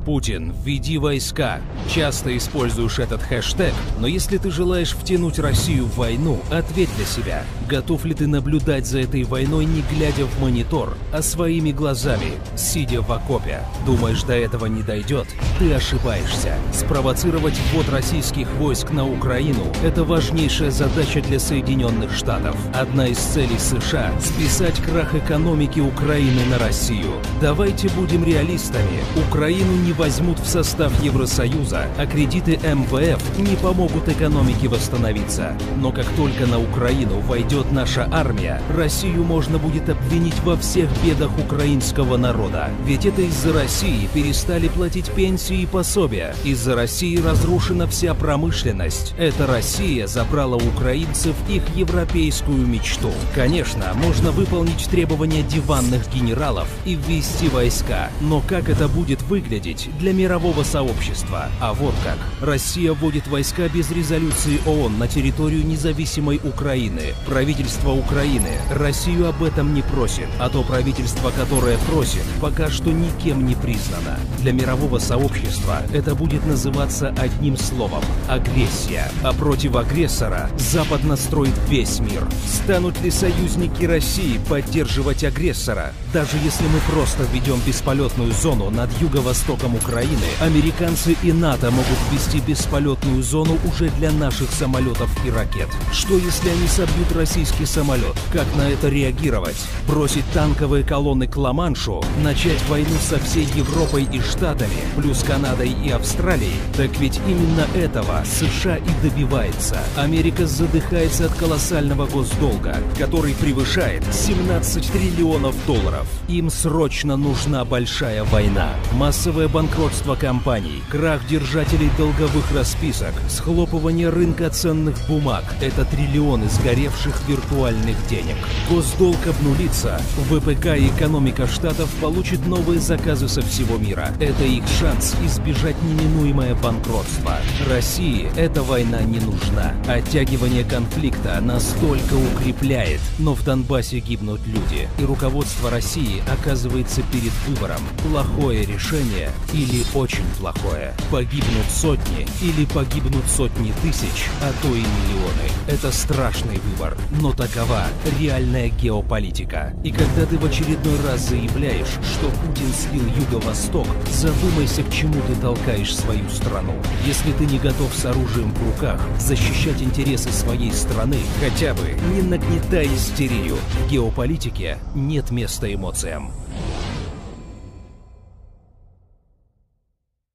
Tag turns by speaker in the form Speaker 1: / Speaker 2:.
Speaker 1: Путин, введи войска. Часто используешь этот хэштег, но если ты желаешь втянуть Россию в войну, ответь для себя. Готов ли ты наблюдать за этой войной, не глядя в монитор, а своими глазами, сидя в окопе? Думаешь, до этого не дойдет? Ты ошибаешься. Спровоцировать ввод российских войск на Украину – это важнейшая задача для Соединенных Штатов. Одна из целей США – списать крах экономики Украины на Россию. Давайте будем реалистами. Украину не возьмут в состав Евросоюза, а кредиты МВФ не помогут экономике восстановиться. Но как только на Украину войдет наша армия, Россию можно будет обвинить во всех бедах украинского народа. Ведь это из-за России перестали платить пенсии и пособия. Из-за России разрушена вся промышленность. Эта Россия забрала у украинцев их европейскую мечту. Конечно, можно выполнить требования диванных генералов и ввести войска. Но как это будет выглядеть для мирового сообщества? А вот как. Россия вводит войска без резолюции ООН на территорию независимой Украины. Правительство Украины Россию об этом не просит, а то правительство, которое просит, пока что никем не признано. Для мирового сообщества это будет называться одним словом – агрессия. А против агрессора Запад настроит весь мир. Станут ли союзники России поддерживать агрессора? Даже если мы просто введем бесполетную зону над юго-востоком Украины, американцы и НАТО могут ввести бесполетную зону уже для наших самолетов и ракет. Что если они собьют российский самолет? Как на это реагировать? Бросить танковые колонны к Ла-Маншу? Начать войну со всей Европой и Штатами, плюс Канадой и Австралией? Так ведь именно этого США и добивается. Америка задыхается от колоссального госдолга, который превышает 17 триллионов долларов. Им срочно нужна большая война. Массовое банкротство компаний, крах держателей долговых расписок, схлопывание рынка ценных бумаг – это триллионы сгоревших виртуальных денег. Госдолг обнулится, ВПК и экономика штатов получит новые заказы со всего мира. Это их шанс избежать неминуемое банкротство. России эта война не нужна. Оттягивание конфликта настолько укрепляет, но в Донбассе гибнут люди, и руководство России оказывается перед выбором: плохое решение или очень плохое. Погибнут сотни или погибнут сотни тысяч, а то и миллионы. Это страшный выбор, но такова реальная геополитика. И когда ты в очередной раз заявляешь, что Путин слил Юго-Восток, задумайся, к чему ты толкаешь свою страну. Если ты не готов с оружием в руках защищать интересы своей страны, хотя бы не нагнетай истерию. В геополитике нет места эмоциям.